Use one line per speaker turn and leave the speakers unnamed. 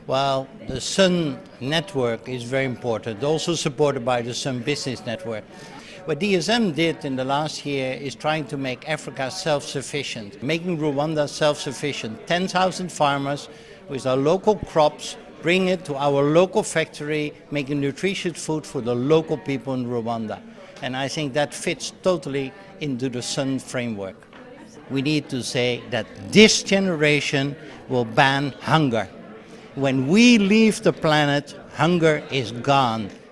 Well, the Sun network is very important, also supported by the Sun Business Network. What DSM did in the last year is trying to make Africa self-sufficient, making Rwanda self-sufficient. 10,000 farmers with our local crops, bring it to our local factory, making nutritious food for the local people in Rwanda. And I think that fits totally into the Sun framework. We need to say that this generation will ban hunger. When we leave the planet, hunger is gone.